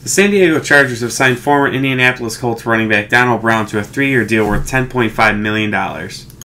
The San Diego Chargers have signed former Indianapolis Colts running back Donald Brown to a 3-year deal worth $10.5 million.